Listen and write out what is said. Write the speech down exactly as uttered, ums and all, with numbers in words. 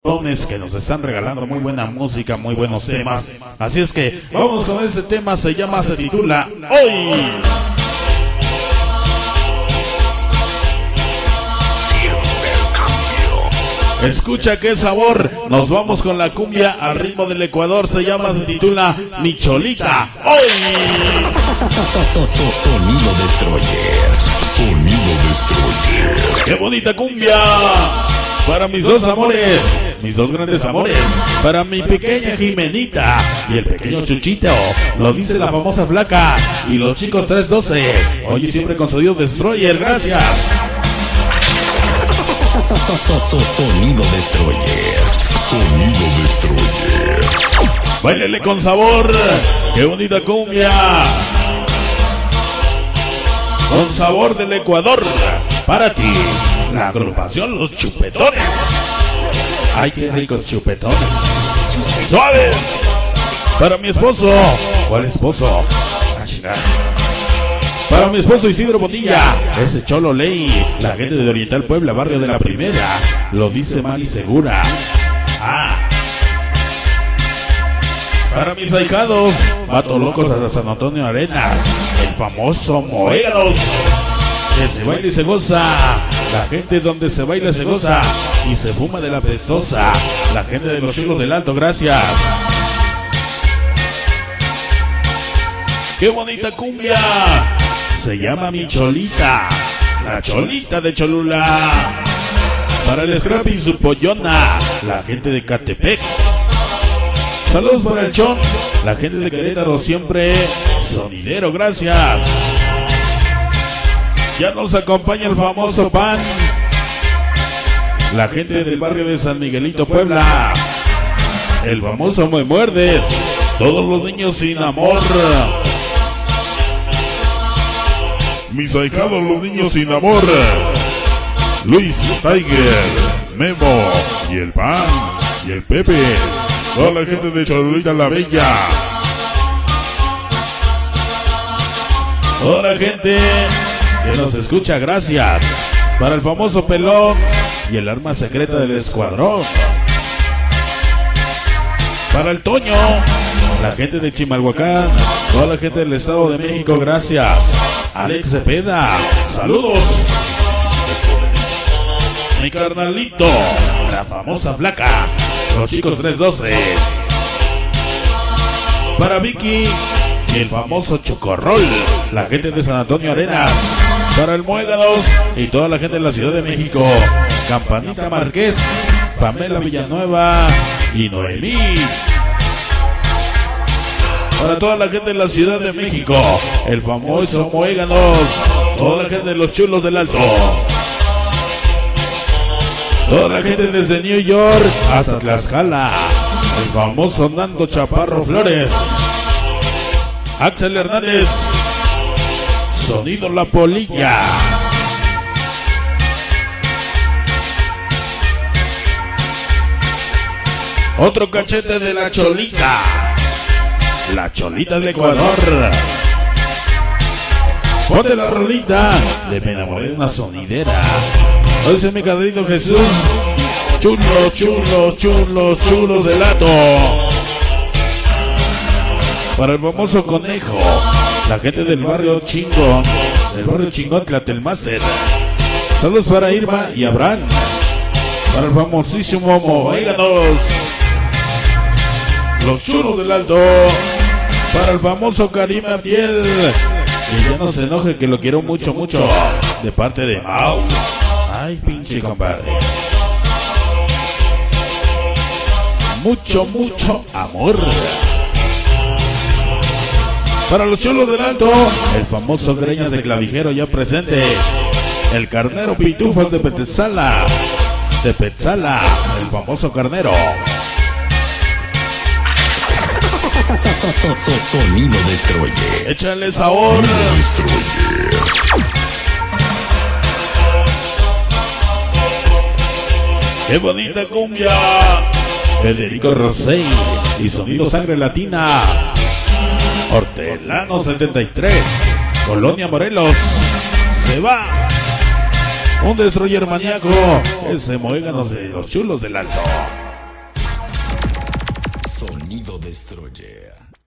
que nos están regalando muy buena música, muy buenos temas. Así es que vamos con este tema, se llama, se titula Hoy. Escucha qué sabor, nos vamos con la cumbia al ritmo del Ecuador, se llama, se titula Mi Cholita, Hoy. Sonido Destroyer, Sonido Destroyer. ¡Qué bonita cumbia! Para mis dos amores, mis dos grandes amores, para mi pequeña Jimenita y el pequeño Chuchito, lo dice la famosa flaca y los chicos tres doce, hoy y siempre con Sonido Destroyer, gracias. Sonido Destroyer, Sonido Destroyer. Báilele con sabor, qué bonita cumbia. Con sabor del Ecuador, para ti, la agrupación Los Chupetones. Ay, qué ricos chupetones. Suave. Para mi esposo. ¿Cuál esposo? Ah, chingada. Para mi esposo Isidro Botilla, ese cholo ley, la gente de Oriental Puebla, barrio de la Primera, lo dice Mari Segura. Ah. Para mis ahijados, Vato Locos hasta San Antonio Arenas, el famoso Moegados, que se baila y se goza, la gente donde se baila se goza y se fuma de la pestosa, la gente de los Chulos del Alto, gracias. ¡Qué bonita cumbia! Se llama Mi Cholita, la Cholita de Cholula. Para el Scrappy y su pollona, la gente de Catepec. Saludos para el Chon, la gente de Querétaro, siempre sonidero, gracias. Ya nos acompaña el famoso Pan, la gente del barrio de San Miguelito, Puebla. El famoso Me Muerdes, todos los niños sin amor. Mis ahijados, los niños sin amor. Luis, Tiger, Memo y el Pan y el Pepe. Toda la gente de Cholulita la Bella. Toda la gente que nos escucha, gracias. Para el famoso Pelón y el arma secreta del escuadrón. Para el Toño, la gente de Chimalhuacán, toda la gente del Estado de México, gracias. Alex Cepeda, saludos. Mi carnalito, la famosa flaca, los chicos tres doce. Para Vicky y el famoso Chocorrol, la gente de San Antonio Arenas. Para el Muégados y toda la gente de la Ciudad de México, Campanita Márquez, Pamela Villanueva y Noemí. Para toda la gente de la Ciudad de México, el famoso Muéganos, toda la gente de los Chulos del Alto. Toda la gente desde New York hasta Tlaxcala, el famoso Nando Chaparro Flores. Axel Hernández, Sonido La Polilla. Otro cachete de la Cholita, la Cholita del Ecuador. Ponte la rolita de Me Enamoré de una Sonidera. Hoy es mi carrito Jesús. Chulos, chulos, chulos, chulos de lato. Para el famoso Conejo, la gente del barrio Chingón, del barrio Chingón Tlatelmáster. Saludos para Irma y Abraham. Para el famosísimo Moeganos, los Chulos del Alto. Para el famoso Karim Abdiel, y ya no se enoje que lo quiero mucho, mucho, de parte de Mau. Ay, pinche compadre. Mucho, mucho amor. Para los Chulos del Alto, el famoso Greñas de Clavijero ya presente. El carnero Pitufas de Petzala, de Petzala, el famoso carnero. Sonido Destroyer. Échale sabor. Sonido Destroyer. ¡Qué bonita cumbia! Federico Rosey y Sonido Sangre Latina. Hortelano setenta y tres, Colonia Morelos. Se va un Destroyer maníaco, ese Moéganos de los Chulos del Alto. Destroyer.